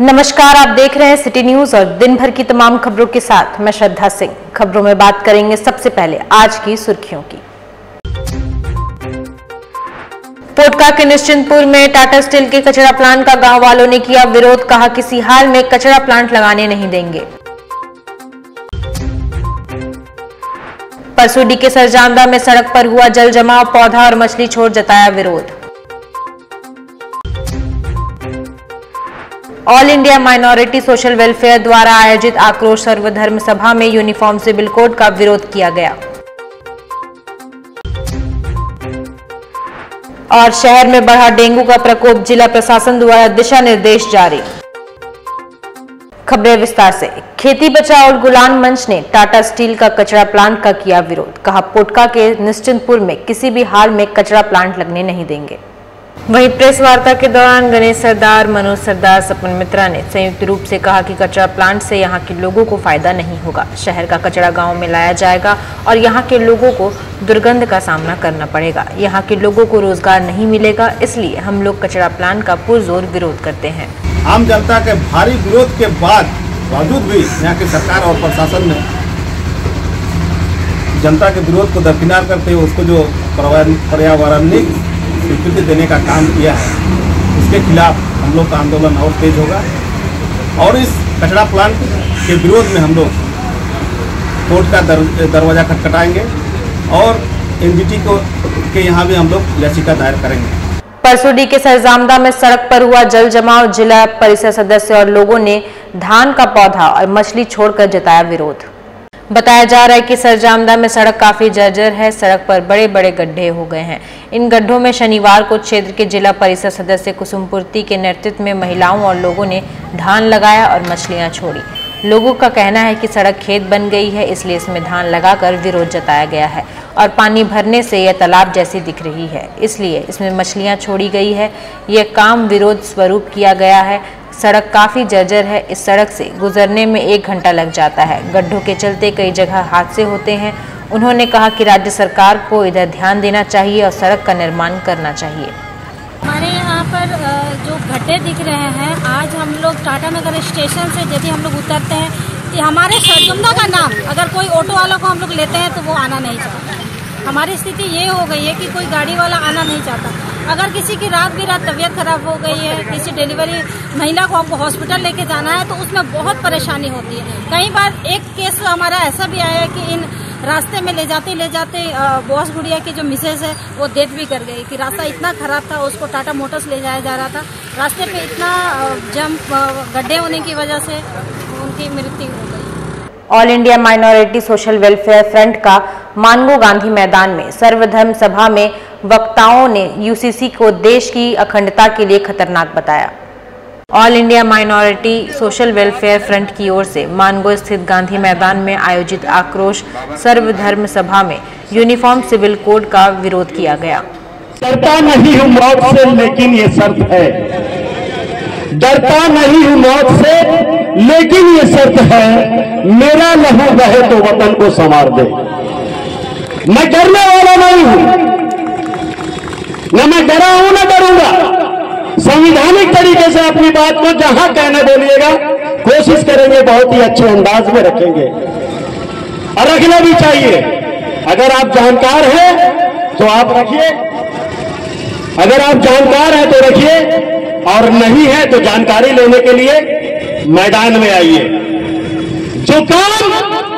नमस्कार, आप देख रहे हैं सिटी न्यूज और दिन भर की तमाम खबरों के साथ मैं श्रद्धा सिंह। खबरों में बात करेंगे सबसे पहले आज की सुर्खियों की। पोटका के निश्चिंतपुर में टाटा स्टील के कचरा प्लांट का गांव वालों ने किया विरोध, कहा किसी हाल में कचरा प्लांट लगाने नहीं देंगे। परसुडी के सरजामदा में सड़क पर हुआ जल जमाव, पौधा और मछली छोड़ जताया विरोध। All India minority social welfare द्वारा आयोजित आक्रोश सर्वधर्म सभा में यूनिफॉर्म सिविल कोड का विरोध किया गया। और शहर में बढ़ा डेंगू का प्रकोप, जिला प्रशासन द्वारा दिशा निर्देश जारी। खबरें विस्तार से। खेती बचाओ और गुलाम मंच ने टाटा स्टील का कचरा प्लांट का किया विरोध, कहा पोटका के निश्चिंतपुर में किसी भी हाल में कचरा प्लांट लगने नहीं देंगे। वहीं प्रेस वार्ता के दौरान गणेश सरदार, मनोज सरदार, सपन मित्रा ने संयुक्त रूप से कहा कि कचरा प्लांट से यहां के लोगों को फायदा नहीं होगा। शहर का कचरा गांव में लाया जाएगा और यहां के लोगों को दुर्गंध का सामना करना पड़ेगा। यहां के लोगों को रोजगार नहीं मिलेगा, इसलिए हम लोग कचरा प्लांट का पुरजोर विरोध करते हैं। आम जनता के भारी विरोध के बावजूद भी यहाँ की सरकार और प्रशासन ने जनता के विरोध को दरकिनार करते हुए उसको जो पर्यावरणिक स्वीकृति देने का काम किया है, उसके खिलाफ हम लोग का आंदोलन और तेज होगा और इस कचरा प्लांट के विरोध में हम लोग कोर्ट का दरवाजा खटखटाएंगे और एनजीटी के यहाँ भी हम लोग याचिका दायर करेंगे। परसुडी के सरजामदा में सड़क पर हुआ जल जमाव, जिला परिषद सदस्य और लोगों ने धान का पौधा और मछली छोड़कर जताया विरोध। बताया जा रहा है कि सरजामदा में सड़क काफी जर्जर है, सड़क पर बड़े बड़े गड्ढे हो गए हैं। इन गड्ढों में शनिवार को क्षेत्र के जिला परिषद सदस्य कुसुमपूर्ति के नेतृत्व में महिलाओं और लोगों ने धान लगाया और मछलियां छोड़ी। लोगों का कहना है कि सड़क खेत बन गई है, इसलिए इसमें धान लगाकर विरोध जताया गया है और पानी भरने से यह तालाब जैसी दिख रही है, इसलिए इसमें मछलियां छोड़ी गई है। यह काम विरोध स्वरूप किया गया है। सड़क काफी जर्जर है, इस सड़क से गुजरने में 1 घंटा लग जाता है। गड्ढों के चलते कई जगह हादसे होते हैं। उन्होंने कहा कि राज्य सरकार को इधर ध्यान देना चाहिए और सड़क का निर्माण करना चाहिए। हमारे यहाँ पर जो गड्ढे दिख रहे हैं, आज हम लोग टाटा नगर स्टेशन से यदि हम लोग उतरते हैं तो हमारे सरजुमदा का नाम अगर कोई ऑटो वाला को हम लोग लेते हैं तो वो आना नहीं चाहता। हमारी स्थिति ये हो गई है कि कोई गाड़ी वाला आना नहीं चाहता। अगर किसी की रात भी रात तबीयत खराब हो गई है, किसी डिलीवरी महिला को हमको हॉस्पिटल लेके जाना है तो उसमें बहुत परेशानी होती है। कई बार एक केस हमारा ऐसा भी आया है कि इन रास्ते में ले जाते बॉस गुड़िया की जो मिसेज है वो डेथ भी कर गई कि रास्ता इतना खराब था, उसको टाटा मोटर्स ले जाया जा रहा था, रास्ते पे इतना गड्ढे होने की वजह से उनकी मृत्यु हो गई। All India minority social welfare front का मानगो गांधी मैदान में सर्वधर्म सभा में वक्ताओं ने यूसीसी को देश की अखंडता के लिए खतरनाक बताया। All India minority social welfare front की ओर से मानगो स्थित गांधी मैदान में आयोजित आक्रोश सर्वधर्म सभा में यूनिफॉर्म सिविल कोड का विरोध किया गया। डरता नहीं हूँ मौत से, लेकिन ये शर्त है। डरता नहीं हूँ मौत से, लेकिन ये शर्त है, मेरा लहू बहे तो वतन को संवार दे। मैं डरने वाला नहीं हूं, न मैं डरा हूं न डरूंगा। संवैधानिक तरीके से अपनी बात को जहां कहने बोलिएगा कोशिश करेंगे, बहुत ही अच्छे अंदाज में रखेंगे और रखना भी चाहिए। अगर आप जानकार हैं तो आप रखिए, अगर आप जानकार हैं तो रखिए और नहीं है तो जानकारी लेने के लिए मैदान में आइए। जो काम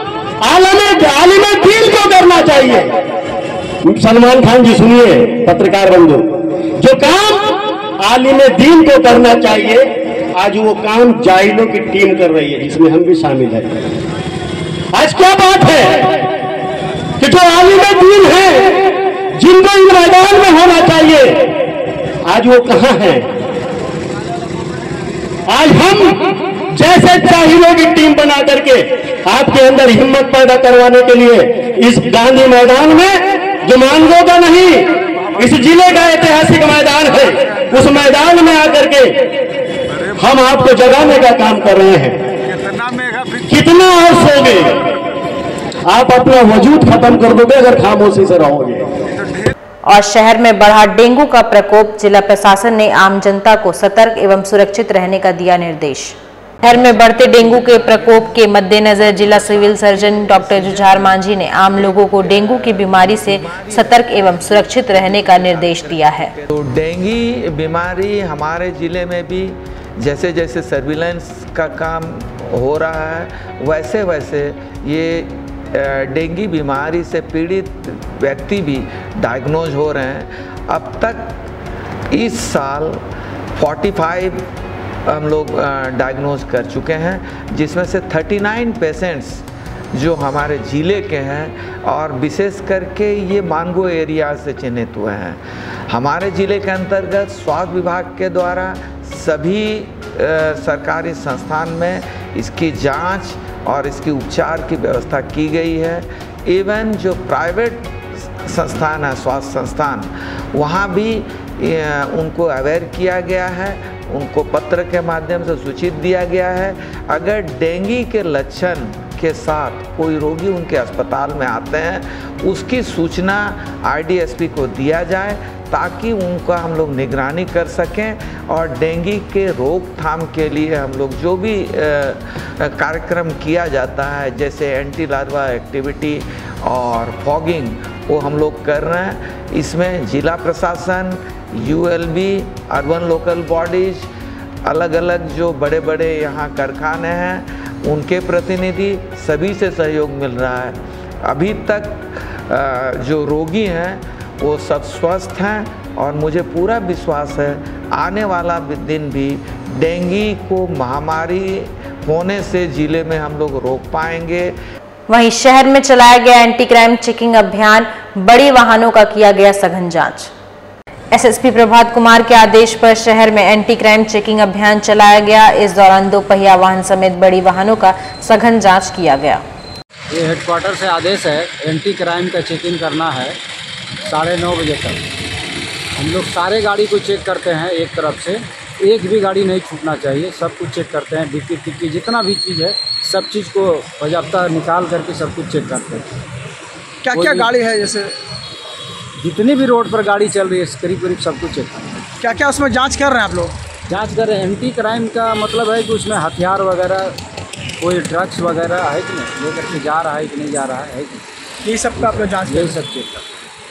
आलिम दीन को करना चाहिए, सलमान खान जी सुनिए, पत्रकार बंधु, जो काम आलिम दीन को करना चाहिए आज वो काम जाहिलों की टीम कर रही है, जिसमें हम भी शामिल हैं। आज क्या बात है कि जो आलिम दीन है, जिनको इन मैदान में होना चाहिए, आज वो कहां है? आज हम जैसे जाहिलों की टीम बना करके आपके अंदर हिम्मत पैदा करवाने के लिए इस गांधी मैदान में, जो मानगो का नहीं, इस जिले का ऐतिहासिक मैदान है, उस मैदान में आकर के हम आपको जगाने का काम कर रहे हैं। कितना और सोगे? आप अपना वजूद खत्म कर दोगे अगर खामोशी से रहोगे। और शहर में बढ़ा डेंगू का प्रकोप, जिला प्रशासन ने आम जनता को सतर्क एवं सुरक्षित रहने का दिया निर्देश। शहर में बढ़ते डेंगू के प्रकोप के मद्देनजर जिला civil surgeon doctor Jujhar Manjhi ने आम लोगों को डेंगू की बीमारी से सतर्क एवं सुरक्षित रहने का निर्देश दिया है। तो डेंगू बीमारी हमारे जिले में भी जैसे जैसे सर्विलेंस का काम हो रहा है वैसे वैसे ये डेंगू बीमारी से पीड़ित व्यक्ति भी डायग्नोज हो रहे हैं। अब तक इस साल 45 हम लोग डायग्नोज कर चुके हैं, जिसमें से 39 पेशेंट्स जो हमारे ज़िले के हैं और विशेष करके ये मांगो एरिया से चिन्हित हुए हैं। हमारे ज़िले के अंतर्गत स्वास्थ्य विभाग के द्वारा सभी सरकारी संस्थान में इसकी जांच और इसकी उपचार की व्यवस्था की गई है। इवन जो प्राइवेट संस्थान है, स्वास्थ्य संस्थान, वहाँ भी उनको अवेयर किया गया है, उनको पत्र के माध्यम से सूचित दिया गया है। अगर डेंगू के लक्षण के साथ कोई रोगी उनके अस्पताल में आते हैं, उसकी सूचना IDSP को दिया जाए ताकि उनका हम लोग निगरानी कर सकें और डेंगू के रोकथाम के लिए हम लोग जो भी कार्यक्रम किया जाता है जैसे एंटी लार्वा एक्टिविटी और फॉगिंग वो हम लोग कर रहे हैं। इसमें जिला प्रशासन, ULB, अर्बन लोकल बॉडीज, अलग अलग जो बड़े बड़े यहाँ कारखाने हैं उनके प्रतिनिधि सभी से सहयोग मिल रहा है। अभी तक जो रोगी हैं वो सब स्वस्थ हैं और मुझे पूरा विश्वास है आने वाला दिन भी डेंगू को महामारी होने से जिले में हम लोग रोक पाएंगे। वहीं शहर में चलाया गया एंटी क्राइम चेकिंग अभियान, बड़ी वाहनों का किया गया सघन जांच। SSP प्रभात कुमार के आदेश पर शहर में एंटी क्राइम चेकिंग अभियान चलाया गया। इस दौरान 2 पहिया वाहन समेत बड़ी वाहनों का सघन जांच किया गया। ये हेडक्वार्टर से आदेश है एंटी क्राइम का चेकिंग करना है 9:30 बजे तक। हम लोग सारे गाड़ी को चेक करते हैं, एक तरफ से एक भी गाड़ी नहीं छूटना चाहिए, सब कुछ चेक करते हैं। डिक्की टिक्की जितना भी चीज़ है सब चीज़ को बजाबता निकाल करके सब कुछ चेक करते हैं। क्या क्या गाड़ी है, जैसे जितनी भी रोड पर गाड़ी चल रही है करीब करीब सब कुछ चेक करते हैं। क्या क्या उसमें जांच कर रहे हैं आप लोग? जांच कर रहे हैं। एंटी क्राइम का मतलब है कि उसमें हथियार वगैरह, कोई ड्रग्स वगैरह है कि नहीं, लेकर के जा रहा है कि नहीं जा रहा है कि नहीं, ये सब का आप लोग जांच यही सब चेक करते हैं।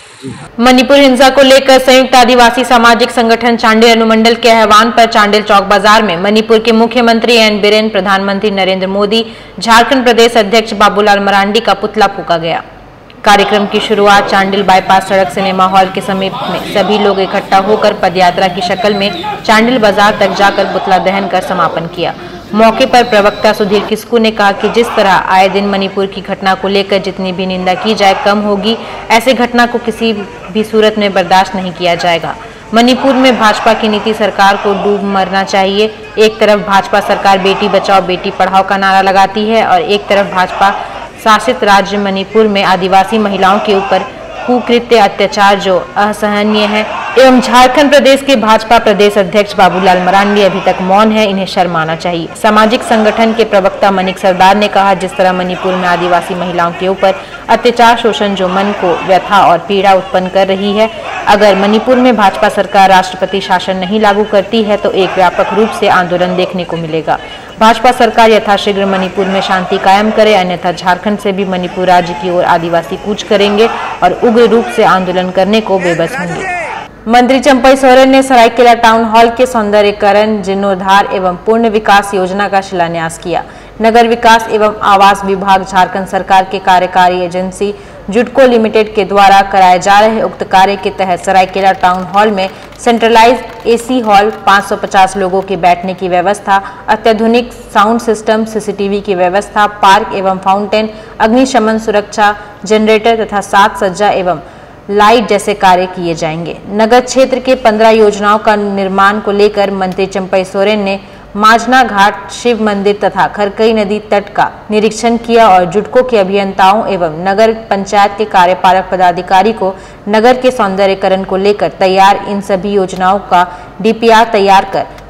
मणिपुर हिंसा को लेकर संयुक्त आदिवासी सामाजिक संगठन चांडिल अनुमंडल के आह्वान पर चांडिल चौक बाजार में मणिपुर के मुख्यमंत्री एन बीरेन, प्रधानमंत्री नरेंद्र मोदी, झारखंड प्रदेश अध्यक्ष बाबूलाल मरांडी का पुतला फूंका गया। कार्यक्रम की शुरुआत चांडिल बाईपास सड़क सिनेमा हॉल के समीप में सभी लोग इकट्ठा होकर पदयात्रा की शक्ल में चांडिल बाजार तक जाकर पुतला दहन कर समापन किया। मौके पर प्रवक्ता सुधीर किस्कू ने कहा कि जिस तरह आए दिन मणिपुर की घटना को लेकर जितनी भी निंदा की जाए कम होगी। ऐसे घटना को किसी भी सूरत में बर्दाश्त नहीं किया जाएगा। मणिपुर में भाजपा की नीति सरकार को डूब मरना चाहिए। एक तरफ भाजपा सरकार बेटी बचाओ बेटी पढ़ाओ का नारा लगाती है और एक तरफ भाजपा शासित राज्य मणिपुर में आदिवासी महिलाओं के ऊपर कुकृत्य अत्याचार जो असहनीय है। एवं झारखंड प्रदेश के भाजपा प्रदेश अध्यक्ष बाबूलाल मरांडी अभी तक मौन है, इन्हें शर्म आना चाहिए। सामाजिक संगठन के प्रवक्ता मनिक सरदार ने कहा, जिस तरह मणिपुर में आदिवासी महिलाओं के ऊपर अत्याचार शोषण जो मन को व्यथा और पीड़ा उत्पन्न कर रही है, अगर मणिपुर में भाजपा सरकार राष्ट्रपति शासन नहीं लागू करती है तो एक व्यापक रूप से आंदोलन देखने को मिलेगा। भाजपा सरकार यथाशीघ्र मणिपुर में शांति कायम करे, अन्यथा झारखंड से भी मणिपुर राज्य की ओर आदिवासी कूच करेंगे और उग्र रूप से आंदोलन करने को बेबस होंगे। मंत्री चंपई सोरेन ने सरायकेला टाउन हॉल के सौंदर्यीकरण, जीर्णोद्धार एवं पूर्ण विकास योजना का शिलान्यास किया। नगर विकास एवं आवास विभाग झारखंड सरकार के कार्यकारी एजेंसी जुडको लिमिटेड के द्वारा कराए जा रहे उक्त कार्य के तहत सरायकेला टाउन हॉल में सेंट्रलाइज्ड AC हॉल, 550 लोगों के बैठने की व्यवस्था, अत्याधुनिक साउंड सिस्टम, CCTV की व्यवस्था, पार्क एवं फाउंटेन, अग्निशमन सुरक्षा, जनरेटर तथा साज सज्जा एवं लाइट जैसे कार्य किए जाएंगे। नगर क्षेत्र के 15 योजनाओं का निर्माण को लेकर मंत्री चंपई सोरेन ने माजना घाट, शिव मंदिर तथा खरकई नदी तट का निरीक्षण किया और जुडको के अभियंताओं एवं नगर पंचायत के कार्यपालक पदाधिकारी को नगर के सौंदर्यीकरण को लेकर तैयार इन सभी योजनाओं का DPR तैयार कर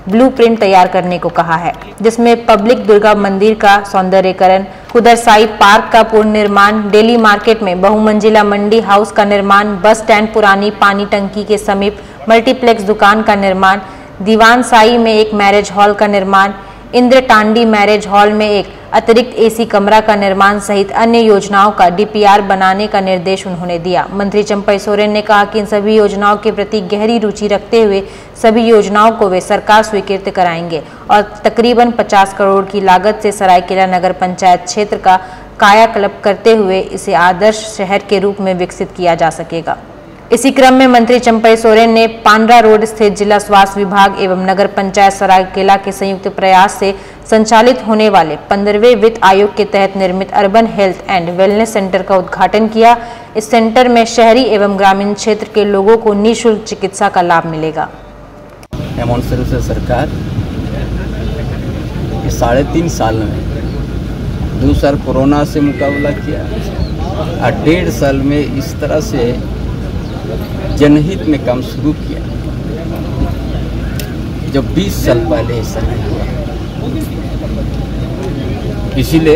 ब्लूप्रिंट तैयार करने को कहा है, जिसमें पब्लिक दुर्गा मंदिर का सौंदर्यीकरण, खुदरसाई पार्क का पुनर्निर्माण, डेली मार्केट में बहुमंजिला मंडी हाउस का निर्माण, बस स्टैंड पुरानी पानी टंकी के समीप मल्टीप्लेक्स दुकान का निर्माण, दीवानसाई में एक मैरिज हॉल का निर्माण, इंद्र टांडी मैरिज हॉल में एक अतिरिक्त एसी कमरा का निर्माण सहित अन्य योजनाओं का डीपीआर बनाने का निर्देश उन्होंने दिया। मंत्री चंपई सोरेन ने कहा कि इन सभी योजनाओं के प्रति गहरी रुचि रखते हुए सभी योजनाओं को वे सरकार स्वीकृत कराएंगे और तकरीबन 50 करोड़ की लागत से सरायकेला नगर पंचायत क्षेत्र का कायाकल्प करते हुए इसे आदर्श शहर के रूप में विकसित किया जा सकेगा। इसी क्रम में मंत्री चंपई सोरेन ने पांड्रा रोड स्थित जिला स्वास्थ्य विभाग एवं नगर पंचायत सरायकेला के संयुक्त प्रयास से संचालित होने वाले 15वें वित्त आयोग के तहत निर्मित urban health and wellness centre का उद्घाटन किया। इस सेंटर में शहरी एवं ग्रामीण क्षेत्र के लोगों को निःशुल्क चिकित्सा का लाभ मिलेगा। अमाउंट से सरकार 3.5 साल में 2 साल कोरोना से मुकाबला किया और 1.5 साल में इस तरह से जनहित में काम शुरू किया जो 20 साल पहले ऐसा नहीं हुआ। इसीलिए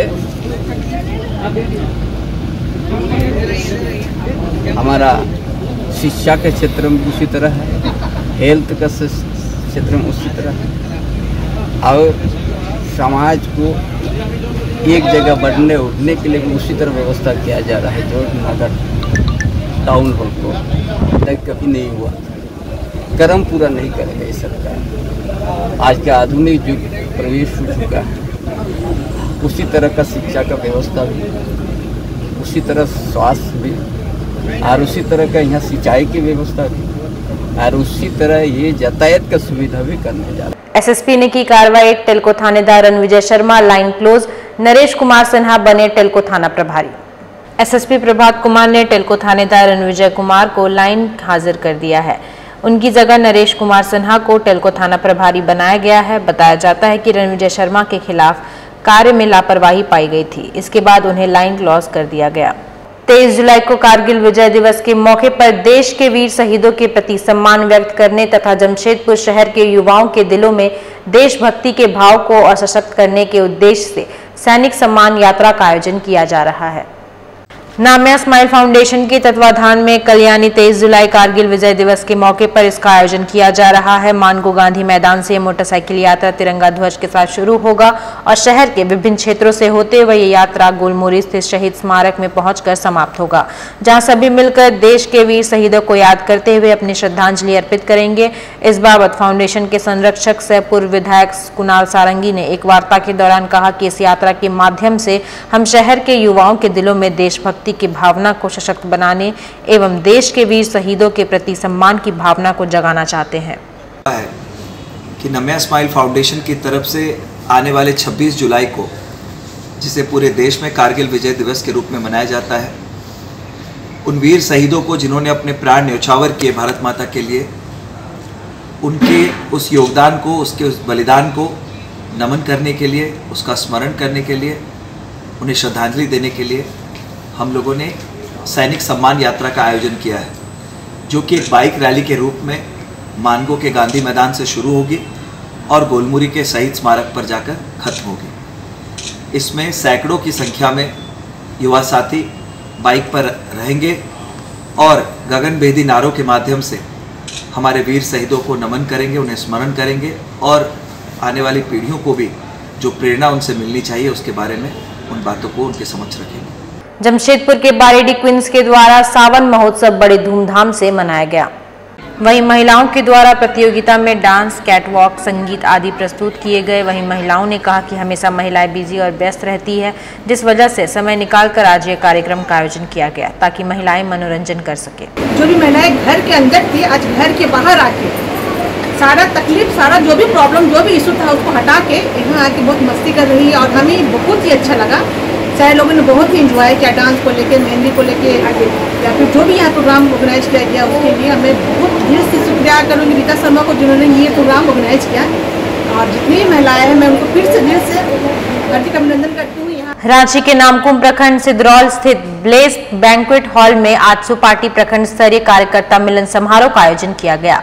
हमारा शिक्षा के क्षेत्र में उसी तरह है, हेल्थ का क्षेत्र में उसी तरह है और समाज को एक जगह बढ़ने उठने के लिए भी उसी तरह व्यवस्था किया जा रहा है। जो नगर टाउन हॉल को तक कभी नहीं हुआ, कर्म पूरा नहीं करेगा ये सरकार। आज का आधुनिक युग प्रवेश हो चुका है, उसी तरह का शिक्षा का व्यवस्था भी, उसी तरह स्वास्थ्य भी और उसी तरह का यहाँ सिंचाई की व्यवस्था भी और उसी तरह ये यातायात का सुविधा भी करने जा रहा है। एसएसपी ने की कार्रवाई, टेल्को थानेदार रणविजय शर्मा लाइन क्लोज, नरेश कुमार सिन्हा बने टेल्को थाना प्रभारी। एसएसपी प्रभात कुमार ने टेल्को थानेदार रणविजय कुमार को लाइन हाजिर कर दिया है। उनकी जगह नरेश कुमार सिन्हा को टेल्को थाना प्रभारी बनाया गया है। बताया जाता है कि रणविजय शर्मा के खिलाफ कार्य में लापरवाही पाई गई थी, इसके बाद उन्हें लाइन क्लॉज कर दिया गया। 23 जुलाई को कारगिल विजय दिवस के मौके पर देश के वीर शहीदों के प्रति सम्मान व्यक्त करने तथा जमशेदपुर शहर के युवाओं के दिलों में देशभक्ति के भाव को और सशक्त करने के उद्देश्य से सैनिक सम्मान यात्रा का आयोजन किया जा रहा है। नाम्या स्माइल फाउंडेशन के तत्वाधान में कल यानी 23 जुलाई कारगिल विजय दिवस के मौके पर इसका आयोजन किया जा रहा है। मानगो गांधी मैदान से मोटरसाइकिल यात्रा तिरंगा ध्वज के साथ शुरू होगा और शहर के विभिन्न क्षेत्रों से होते हुए ये यात्रा गोलमुरी स्थित शहीद स्मारक में पहुंचकर समाप्त होगा, जहां सभी मिलकर देश के वीर शहीदों को याद करते हुए अपनी श्रद्धांजलि अर्पित करेंगे। इस बाबत फाउंडेशन के संरक्षक सह पूर्व विधायक कुणाल सारंगी ने एक वार्ता के दौरान कहा कि इस यात्रा के माध्यम से हम शहर के युवाओं के दिलों में देशभक्ति की भावना को सशक्त बनाने एवं देश के वीर शहीदों के प्रति सम्मान की भावना को जगाना चाहते हैं। कि नाम्या स्माइल फाउंडेशन की तरफ से आने वाले 26 जुलाई को, जिसे पूरे देश में कारगिल विजय दिवस के रूप में मनाया जाता है, उन वीर शहीदों को जिन्होंने अपने प्राण न्यौछावर किए भारत माता के लिए, उनके उस योगदान को, उसके उस बलिदान को नमन करने के लिए, उसका स्मरण करने के लिए, उन्हें श्रद्धांजलि देने के लिए हम लोगों ने सैनिक सम्मान यात्रा का आयोजन किया है, जो कि एक बाइक रैली के रूप में मानगो के गांधी मैदान से शुरू होगी और गोलमुरी के शहीद स्मारक पर जाकर खत्म होगी। इसमें सैकड़ों की संख्या में युवा साथी बाइक पर रहेंगे और गगनभेदी नारों के माध्यम से हमारे वीर शहीदों को नमन करेंगे, उन्हें स्मरण करेंगे और आने वाली पीढ़ियों को भी जो प्रेरणा उनसे मिलनी चाहिए उसके बारे में उन बातों को उनके समक्ष रखेंगे। जमशेदपुर के बारेडी क्वींस के द्वारा सावन महोत्सव बड़े धूमधाम से मनाया गया। वहीं महिलाओं के द्वारा प्रतियोगिता में डांस, कैटवॉक, संगीत आदि प्रस्तुत किए गए। वहीं महिलाओं ने कहा कि हमेशा महिलाएं बिजी और व्यस्त रहती है, जिस वजह से समय निकालकर आज ये कार्यक्रम का आयोजन किया गया ताकि महिलाएं मनोरंजन कर सके। जो भी महिलाएं घर के अंदर थी, आज घर के बाहर आके सारा तकलीफ, सारा जो भी प्रॉब्लम, जो भी इशू था उसको हटा के यहाँ आके बहुत मस्ती कर रही है और हमें बहुत ही अच्छा लगा। सारे लोगों ने बहुत ही एंजॉय किया, डांस को लेके, मेहंदी को लेके या फिर जो भी यहाँ प्रोग्राम ऑर्गेनाइज किया गया उसके लिए मैं बहुत दिल से शुक्रिया करूँगी रीता शर्मा को, जिन्होंने ये प्रोग्राम ऑर्गेनाइज किया। और जितनी महिलाएं हैं मैं उनको फिर से दिल से हार्दिक अभिनंदन करती हूँ। यहाँ रांची के नामकुम प्रखंड सिद्रौल स्थित ब्लेस बैंक्वेट हॉल में आज सुपार्टी प्रखंड स्तरीय कार्यकर्ता मिलन समारोह का आयोजन किया गया।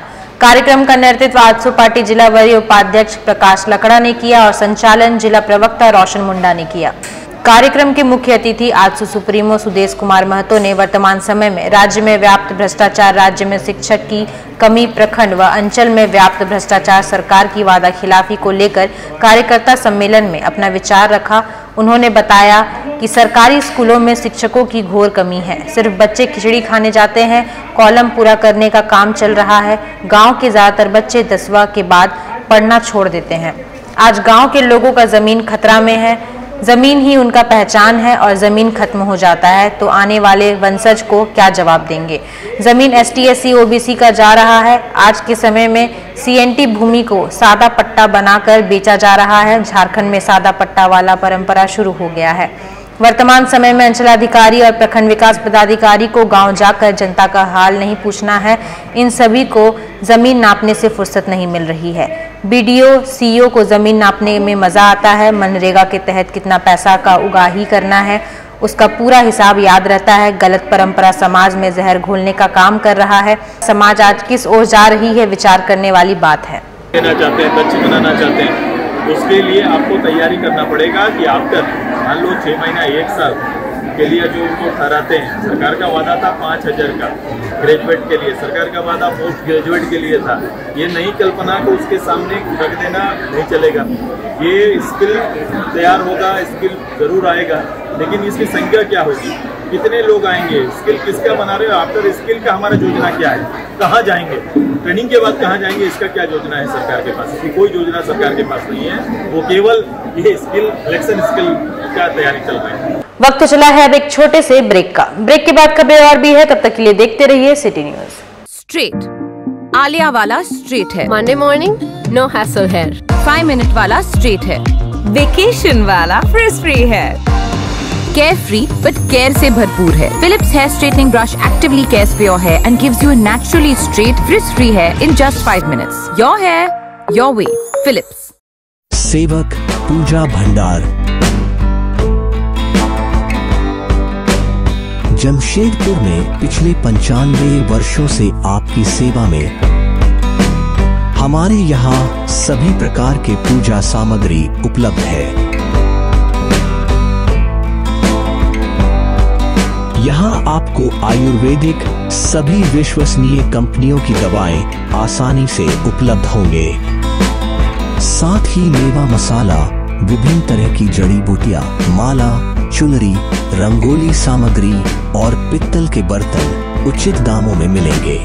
कार्यक्रम का नेतृत्व आजसू पार्टी जिला वरीय उपाध्यक्ष प्रकाश लकड़ा ने किया और संचालन जिला प्रवक्ता रोशन मुंडा ने किया। कार्यक्रम के मुख्य अतिथि आजसू सुप्रीमो सुदेश कुमार महतो ने वर्तमान समय में राज्य में व्याप्त भ्रष्टाचार, राज्य में शिक्षक की कमी, प्रखंड व अंचल में व्याप्त भ्रष्टाचार, सरकार की वादा खिलाफी को लेकर कार्यकर्ता सम्मेलन में अपना विचार रखा। उन्होंने बताया कि सरकारी स्कूलों में शिक्षकों की घोर कमी है, सिर्फ बच्चे खिचड़ी खाने जाते हैं, कॉलम पूरा करने का काम चल रहा है। गाँव के ज्यादातर बच्चे 10वां के बाद पढ़ना छोड़ देते हैं। आज गाँव के लोगों का जमीन खतरा में है, जमीन ही उनका पहचान है और जमीन खत्म हो जाता है तो आने वाले वंशज को क्या जवाब देंगे। जमीन ST SC OBC का जा रहा है। आज के समय में CNT भूमि को सादा पट्टा बनाकर बेचा जा रहा है। झारखंड में सादा पट्टा वाला परंपरा शुरू हो गया है। वर्तमान समय में अंचलाधिकारी और प्रखंड विकास पदाधिकारी को गांव जाकर जनता का हाल नहीं पूछना है। इन सभी को जमीन नापने से फुर्सत नहीं मिल रही है। BDO CO को जमीन नापने में मजा आता है। मनरेगा के तहत कितना पैसा का उगाही करना है उसका पूरा हिसाब याद रहता है। गलत परंपरा समाज में जहर घोलने का काम कर रहा है। समाज आज किस ओर जा रही है, विचार करने वाली बात है। चाहते हैं, दक्ष बनाना चाहते हैं, उसके लिए आपको तैयारी करना पड़ेगा कि आप मान लो 6 महीना 1 साल के लिए जो उनको ठहराते हैं। सरकार का वादा था 5000 का ग्रेजुएट के लिए, सरकार का वादा पोस्ट ग्रेजुएट के लिए था। ये नई कल्पना को उसके सामने रख देना नहीं चलेगा। ये स्किल तैयार होगा, स्किल जरूर आएगा, लेकिन इसकी संख्या क्या होगी, कितने लोग आएंगे, स्किल किसका बना रहे हो, आफ्टर स्किल का हमारा योजना क्या है, कहाँ जाएंगे, ट्रेनिंग के बाद कहाँ जाएंगे, इसका क्या योजना है सरकार के पास। इसकी कोई योजना सरकार के पास नहीं है। वो केवल ये स्किल इलेक्शन स्किल का तैयारी चल रही है। वक्त तो चला है अब एक छोटे से ब्रेक का। ब्रेक के बाद खबरें और भी है, तब तक के लिए देखते रहिए सिटी न्यूज। स्ट्रेट आलिया वाला स्ट्रेट है, मंडे मॉर्निंग नो हैसल है, 5 मिनट वाला स्ट्रेट है, वेकेशन वाला फ्रिज फ्री है, केयर फ्री बट केयर से भरपूर है। Philips hair straightening brush actively cares for your hair and gives you a naturally straight frizz free hair in just 5 minutes. Your hair your way, Philips. Sewak Puja भंडार जमशेदपुर में पिछले 95 वर्षों से आपकी सेवा में। हमारे यहाँ सभी प्रकार के पूजा सामग्री उपलब्ध है। यहाँ आपको आयुर्वेदिक सभी विश्वसनीय कंपनियों की दवाएं आसानी से उपलब्ध होंगे। साथ ही मेवा मसाला, विभिन्न तरह की जड़ी बूटियां, माला, चुनरी, रंगोली सामग्री और पित्तल के बर्तन उचित दामों में मिलेंगे।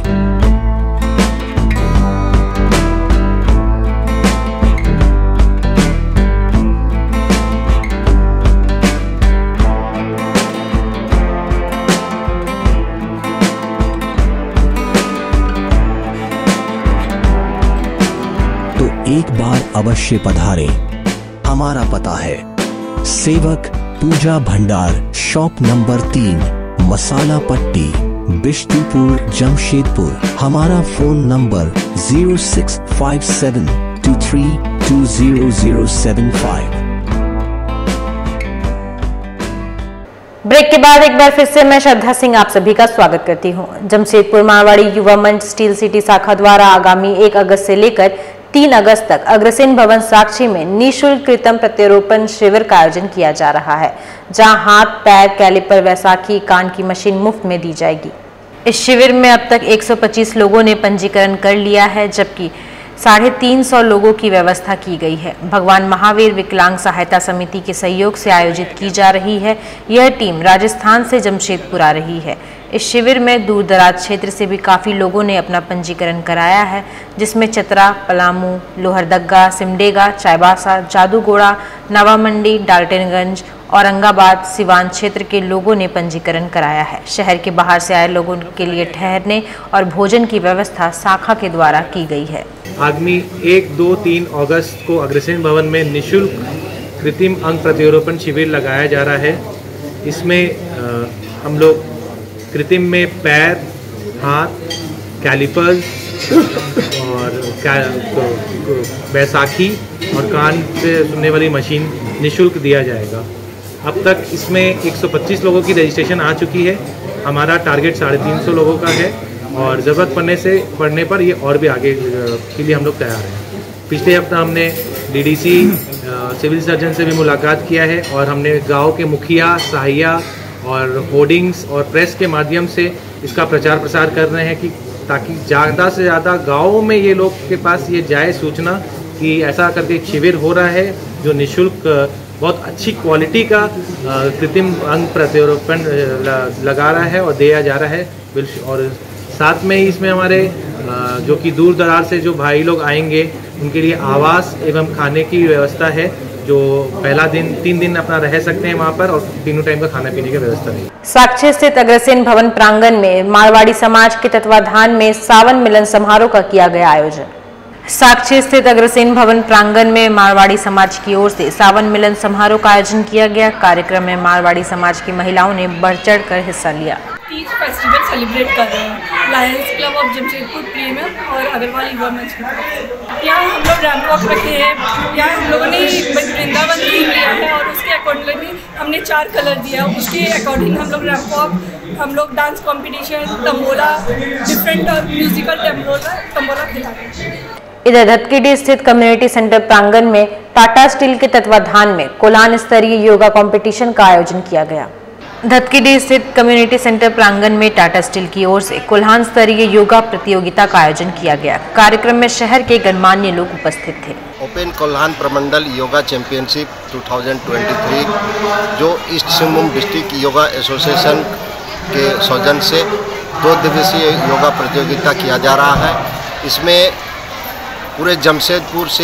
तो एक बार अवश्य पधारें। हमारा पता है सेवक पूजा भंडार, शॉप नंबर 3, मसाला पट्टी, बिष्टुपुर, जमशेदपुर। हमारा फोन नंबर 065723200075। ब्रेक के बाद एक बार फिर से मैं श्रद्धा सिंह आप सभी का स्वागत करती हूं। जमशेदपुर मारवाड़ी युवा मंच स्टील सिटी शाखा द्वारा आगामी 1 अगस्त से लेकर 3 अगस्त तक अग्रसेन भवन साक्षी में निःशुल्क कृत्रिम प्रत्यारोपण शिविर का आयोजन किया जा रहा है, जहां हाथ, पैर, कैलिपर, वैसाखी, कान की मशीन मुफ्त में दी जाएगी। इस शिविर में अब तक 125 लोगों ने पंजीकरण कर लिया है, जबकि 350 लोगों की व्यवस्था की गई है। भगवान महावीर विकलांग सहायता समिति के सहयोग से आयोजित की जा रही है। यह टीम राजस्थान से जमशेदपुर आ रही है। इस शिविर में दूर दराज क्षेत्र से भी काफ़ी लोगों ने अपना पंजीकरण कराया है, जिसमें चतरा, पलामू, लोहरदग्गा, सिमडेगा, चाईबासा, जादूगोड़ा, नवा मंडी, डाल्टनगंज, औरंगाबाद, सिवान क्षेत्र के लोगों ने पंजीकरण कराया है। शहर के बाहर से आए लोगों के लिए ठहरने और भोजन की व्यवस्था शाखा के द्वारा की गई है। आगामी 1, 2, 3 अगस्त को अग्रसेन भवन में निःशुल्क कृत्रिम अंग प्रत्यारोपण शिविर लगाया जा रहा है। इसमें हम लोग कृत्रिम में पैर, हाथ, कैलिपर्स और बैसाखी और कान से सुनने वाली मशीन निःशुल्क दिया जाएगा। अब तक इसमें 125 लोगों की रजिस्ट्रेशन आ चुकी है। हमारा टारगेट 350 लोगों का है और ज़रूरत पड़ने पर ये और भी आगे के लिए हम लोग तैयार हैं। पिछले हफ्ता हमने डीडीसी सिविल सर्जन से भी मुलाकात किया है और हमने गांव के मुखिया, सहायिया और होर्डिंग्स और प्रेस के माध्यम से इसका प्रचार प्रसार कर रहे हैं कि ताकि ज़्यादा से ज़्यादा गाँवों में ये लोग के पास ये जाए सूचना कि ऐसा करके एक शिविर हो रहा है जो निःशुल्क बहुत अच्छी क्वालिटी का कृत्रिम अंग प्रत्यारोपण लगा रहा है और दिया जा रहा है। और साथ में ही इसमें हमारे जो कि दूर दराज से जो भाई लोग आएंगे उनके लिए आवास एवं खाने की व्यवस्था है, जो पहला दिन 3 दिन अपना रह सकते हैं वहाँ पर और तीनों टाइम का खाने पीने की व्यवस्था है। साक्षी स्थित अग्रसेन भवन प्रांगण में मारवाड़ी समाज के तत्वाधान में सावन मिलन समारोह का किया गया आयोजन। साक्षी स्थित अग्रसेन भवन प्रांगण में मारवाड़ी समाज की ओर से सावन मिलन समारोह का आयोजन किया गया। कार्यक्रम में मारवाड़ी समाज की महिलाओं ने बढ़ चढ़ कर हिस्सा लिया। तीज फेस्टिवल सेलिब्रेट कर रहे हैं lions club of Jamshedpur premium और अग्रवाल युवा मंच की तरफ। यहाँ हम लोग रैंप वॉक रखे हैं। यहाँ हम लोगों ने वृंदावन थीम लिया है और उसके अकॉर्डिंगली हमने 4 कलर दिया। उसके अकॉर्डिंग हम लोग रैंप वॉक, हम लोग dance competition, tambola, different musical tambola खिला रहे हैं। इधर धतकीडी स्थित कम्युनिटी सेंटर प्रांगण में टाटा स्टील के तत्वाधान में कोल्हान स्तरीय योगा कंपटीशन का आयोजन किया गया। धतकीडी स्थित कम्युनिटी सेंटर प्रांगण में टाटा स्टील की ओर से कोल्हान स्तरीय योगा प्रतियोगिता का आयोजन किया गया। कार्यक्रम में शहर के गणमान्य लोग उपस्थित थे। ओपन कोल्हान प्रमंडल योगा चैंपियनशिप 2023 जो east Singhbhum district yoga association के सौजन्य से 2 दिवसीय योगा प्रतियोगिता किया जा रहा है। इसमें पूरे जमशेदपुर से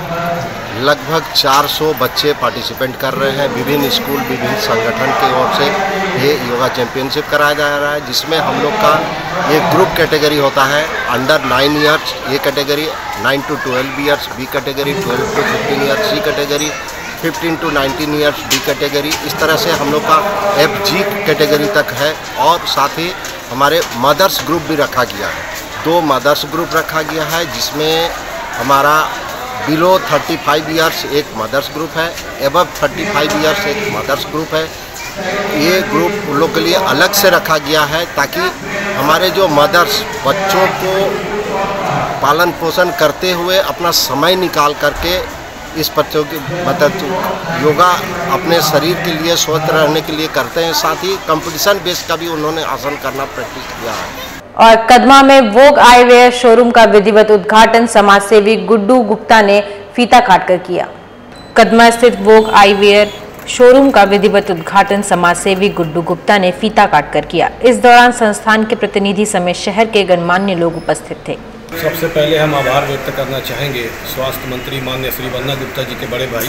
लगभग 400 बच्चे पार्टिसिपेंट कर रहे हैं। विभिन्न स्कूल, विभिन्न संगठन की ओर से ये योगा चैंपियनशिप कराया जा रहा है, जिसमें हम लोग का एक ग्रुप कैटेगरी होता है। Under 9 years A category, 9 to 12 years B category, 12 to 15 years C category, 15 to 19 years D category. इस तरह से हम लोग का FG कैटेगरी तक है। और साथ ही हमारे मदर्स ग्रुप भी रखा गया है। 2 मदर्स ग्रुप रखा गया है, जिसमें हमारा बिलो 35 ईयर्स एक मदर्स ग्रुप है, एबव 35 ईयर्स एक मदर्स ग्रुप है। ये ग्रुप उन लोग के लिए अलग से रखा गया है ताकि हमारे जो मदर्स बच्चों को पालन पोषण करते हुए अपना समय निकाल करके इस बच्चों की मतलब योगा अपने शरीर के लिए स्वस्थ रहने के लिए करते हैं। साथ ही कंपटीशन बेस का भी उन्होंने आसन करना प्रैक्टिस किया है। और कदमा में वोग आईवेयर शोरूम का विधिवत उद्घाटन समाजसेवी गुड्डू गुप्ता ने फीता काटकर किया। कदमा स्थित वोग आईवेयर शोरूम का विधिवत उद्घाटन समाजसेवी गुड्डू गुप्ता ने फीता काटकर किया। इस दौरान संस्थान के प्रतिनिधि समेत शहर के गणमान्य लोग उपस्थित थे। सबसे पहले हम आभार व्यक्त करना चाहेंगे स्वास्थ्य मंत्री माननीय श्री वंदना गुप्ता जी के बड़े भाई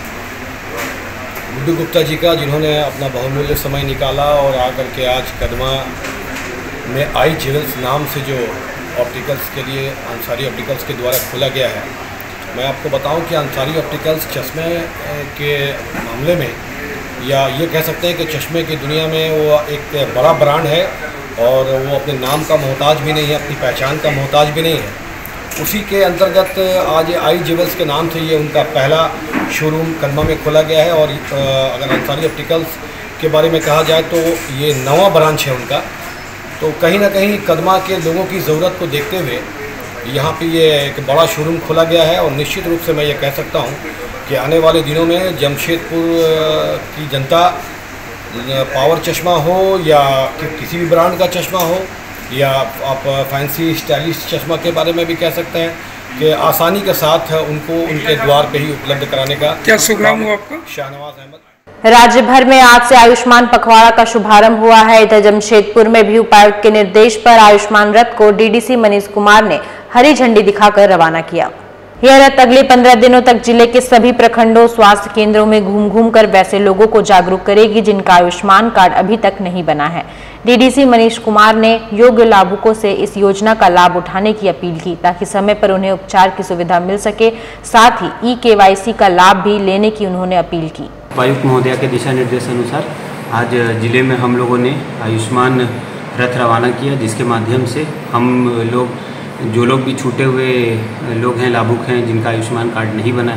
गुड्डू गुप्ता जी का, जिन्होंने अपना बहुमूल्य समय निकाला और आकर के आज कदमा में आई ज्वेल्स नाम से जो ऑप्टिकल्स के लिए अंसारी ऑप्टिकल्स के द्वारा खोला गया है। मैं आपको बताऊं कि अंसारी ऑप्टिकल्स चश्मे के मामले में, या ये कह सकते हैं कि चश्मे की दुनिया में वो एक बड़ा ब्रांड है और वो अपने नाम का मोहताज भी नहीं है, अपनी पहचान का मोहताज भी नहीं है। उसी के अंतर्गत आज आई ज्वेल्स के नाम से ये उनका पहला शोरूम कदमा में खोला गया है। और अगर अंसारी ऑप्टिकल्स के बारे में कहा जाए तो ये नवा ब्रांच है उनका। तो कहीं ना कहीं कदमा के लोगों की ज़रूरत को देखते हुए यहाँ पे ये एक बड़ा शोरूम खोला गया है। और निश्चित रूप से मैं ये कह सकता हूँ कि आने वाले दिनों में जमशेदपुर की जनता पावर चश्मा हो या किसी भी ब्रांड का चश्मा हो, या आप फैंसी स्टाइलिश चश्मा के बारे में भी कह सकते हैं कि आसानी के साथ उनको उनके द्वार पे ही उपलब्ध कराने का। क्या शुभ नाम हुआ आपका? शाहनवाज अहमद। राज्य भर में आज से आयुष्मान पखवाड़ा का शुभारंभ हुआ है। इधर जमशेदपुर में भी उपायुक्त के निर्देश पर आयुष्मान रथ को डीडीसी मनीष कुमार ने हरी झंडी दिखाकर रवाना किया। यह रथ अगले 15 दिनों तक जिले के सभी प्रखंडों, स्वास्थ्य केंद्रों में घूम कर वैसे लोगों को जागरूक करेगी जिनका आयुष्मान कार्ड अभी तक नहीं बना है। डीडीसी मनीष कुमार ने योग्य लाभुकों से इस योजना का लाभ उठाने की अपील की ताकि समय पर उन्हें उपचार की सुविधा मिल सके। साथ ही ई-KYC का लाभ भी लेने की उन्होंने अपील की। उपायुक्त महोदया के दिशा निर्देश अनुसार आज जिले में हम लोगों ने आयुष्मान रथ रवाना किया, जिसके माध्यम से हम लोग जो लोग भी छूटे हुए लोग हैं, लाभुक हैं, जिनका आयुष्मान कार्ड नहीं बना है,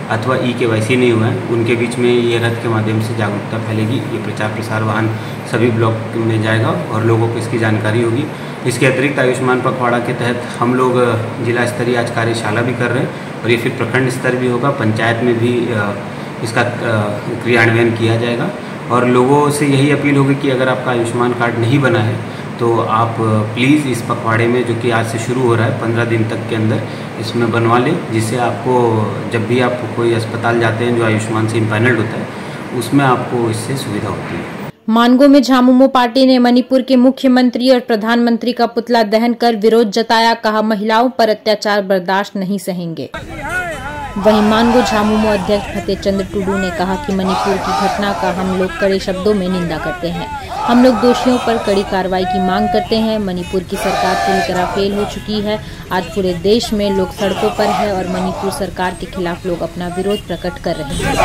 अथवा KYC नहीं हुआ है उनके बीच में ये रथ के माध्यम से जागरूकता फैलेगी। ये प्रचार प्रसार वाहन सभी ब्लॉक में जाएगा और लोगों को इसकी जानकारी होगी। इसके अतिरिक्त आयुष्मान पखवाड़ा के तहत हम लोग जिला स्तरीय आज कार्यशाला भी कर रहे हैं और ये फिर प्रखंड स्तर भी होगा, पंचायत में भी इसका क्रियान्वयन किया जाएगा। और लोगों से यही अपील होगी कि अगर आपका आयुष्मान कार्ड नहीं बना है तो आप प्लीज़ इस पखवाड़े में, जो कि आज से शुरू हो रहा है 15 दिन तक के अंदर, इसमें बनवा लें, जिससे आपको जब भी आप कोई अस्पताल जाते हैं जो आयुष्मान से इम्पैनल्ड होता है उसमें आपको इससे सुविधा होती है। मानगो में झामुमो पार्टी ने मणिपुर के मुख्यमंत्री और प्रधानमंत्री का पुतला दहन कर विरोध जताया। कहा, महिलाओं पर अत्याचार बर्दाश्त नहीं सहेंगे। वहीं मानगो झामुमो अध्यक्ष फतेहचंद्र टुडू ने कहा कि मणिपुर की घटना का हम लोग कड़े शब्दों में निंदा करते हैं। हम लोग दोषियों पर कड़ी कार्रवाई की मांग करते हैं। मणिपुर की सरकार पूरी तरह फेल हो चुकी है। आज पूरे देश में लोग सड़कों पर है और मणिपुर सरकार के खिलाफ लोग अपना विरोध प्रकट कर रहे हैं।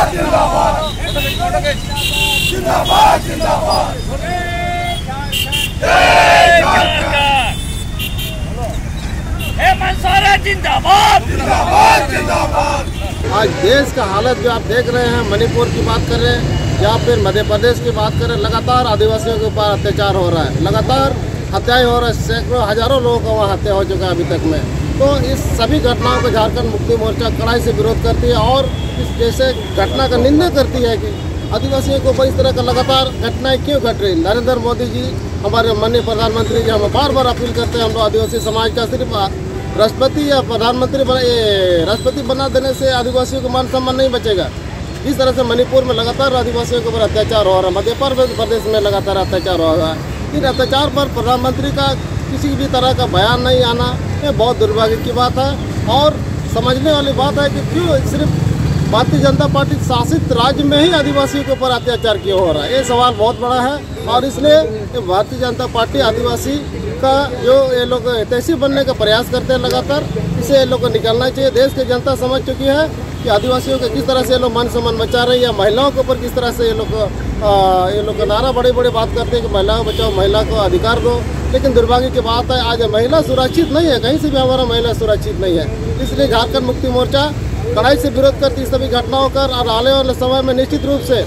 आज देश का हालत जो आप देख रहे हैं, मणिपुर की बात कर रहे हैं या फिर मध्य प्रदेश की बात करें, लगातार आदिवासियों के ऊपर अत्याचार हो रहा है, लगातार हत्याएं हो रहा है। सैकड़ों हजारों लोगों का वहाँ हत्या हो चुका है अभी तक में। तो इस सभी घटनाओं को झारखंड मुक्ति मोर्चा कड़ाई से विरोध करती है और इस जैसे घटना का निंदा करती है कि आदिवासियों के ऊपर इस तरह का लगातार घटनाएं क्यों घट रही। नरेंद्र मोदी जी, हमारे माननीय प्रधानमंत्री जी, हम बार बार अपील करते हैं, हम लोग आदिवासी समाज का सिर्फ राष्ट्रपति या राष्ट्रपति बना देने से आदिवासियों को मान सम्मान नहीं बचेगा। इस तरह से मणिपुर में लगातार आदिवासियों के ऊपर अत्याचार हो रहा है, मध्य प्रदेश में लगातार अत्याचार हो रहा है। इन अत्याचार पर प्रधानमंत्री का किसी भी तरह का बयान नहीं आना, ये बहुत दुर्भाग्य की बात है। और समझने वाली बात है कि क्यों सिर्फ भारतीय जनता पार्टी शासित राज्य में ही आदिवासियों के ऊपर अत्याचार क्यों हो रहा है, ये सवाल बहुत बड़ा है। और इसलिए भारतीय जनता पार्टी आदिवासी का जो ये लोग तहसील बनने का प्रयास करते हैं लगातार, इसे ये लोग को निकालना चाहिए। देश की जनता समझ चुकी है कि आदिवासियों के किस तरह से ये लोग मान सम्मान बचा रहे हैं, या महिलाओं के ऊपर किस तरह से ये लोग नारा बड़े बड़े बात करते हैं कि महिलाओं बचाओ, महिला को अधिकार दो। लेकिन दुर्भाग्य की बात है, आज महिला सुरक्षित नहीं है, कहीं से भी हमारा महिला सुरक्षित नहीं है। इसलिए झारखंड मुक्ति मोर्चा कड़ाई से विरोध करती इस सभी घटनाओं का, और आने वाले समय में निश्चित रूप से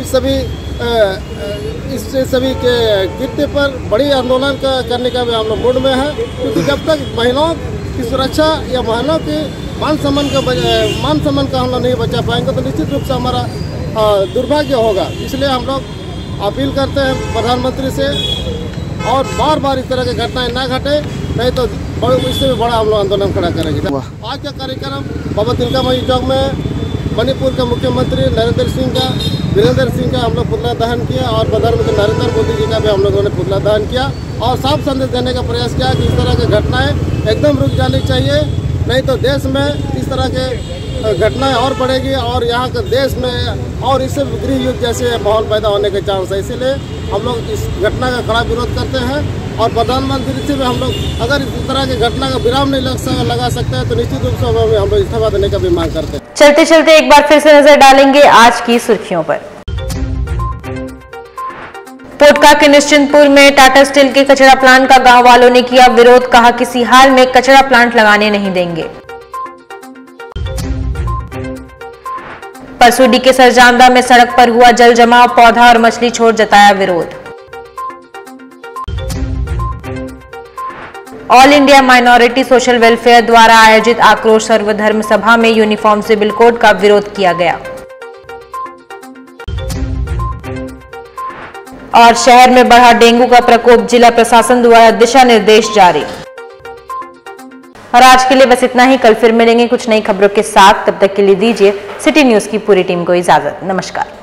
इस सभी के कृत्य पर बड़ी आंदोलन करने का भी हम लोग मूड में है। क्योंकि जब तक महिलाओं की सुरक्षा या महिलाओं के मान सम्मान का हम लोग नहीं बचा पाएंगे तो निश्चित रूप से हमारा दुर्भाग्य होगा। इसलिए हम लोग अपील करते हैं प्रधानमंत्री से, और बार बार इस तरह की घटनाएं ना घटे, नहीं तो इससे भी बड़ा हम लोग आंदोलन खड़ा करेंगे। आज का कार्यक्रम बाबा तिलका मांझी चौक में मणिपुर के मुख्यमंत्री वीरेंद्र सिंह का हम लोग पुतला दहन किया, और प्रधानमंत्री नरेंद्र मोदी जी का भी हम लोगों ने पुतला दहन किया, और साफ संदेश देने का प्रयास किया कि इस तरह की घटनाएं एकदम रुक जानी चाहिए, नहीं तो देश में इस तरह के घटनाएं और बढ़ेगी और यहाँ के देश में और इससे गृह युद्ध जैसे माहौल पैदा होने के चांस है। इसीलिए हम लोग इस घटना का कड़ा विरोध करते हैं, और प्रधानमंत्री से भी हम लोग अगर इस तरह की घटना का विराम नहीं लगा सकते हैं तो निश्चित रूप से हम लोग इस्तीफा देने का भी मांग करते हैं। चलते चलते एक बार फिर से नजर डालेंगे आज की सुर्खियों पर। पोटका के निश्चिंतपुर में टाटा स्टील के कचरा प्लांट का गांव वालों ने किया विरोध। कहा, किसी हाल में कचरा प्लांट लगाने नहीं देंगे। परसुडी के सरजामदा में सड़क पर हुआ जल जमाव, पौधा और मछली छोड़ जताया विरोध। All India minority social welfare द्वारा आयोजित आक्रोश सर्वधर्म सभा में यूनिफॉर्म सिविल कोड का विरोध किया गया। और शहर में बढ़ा डेंगू का प्रकोप, जिला प्रशासन द्वारा दिशा निर्देश जारी। और आज के लिए बस इतना ही। कल फिर मिलेंगे कुछ नई खबरों के साथ, तब तक के लिए दीजिए सिटी न्यूज की पूरी टीम को इजाजत। नमस्कार।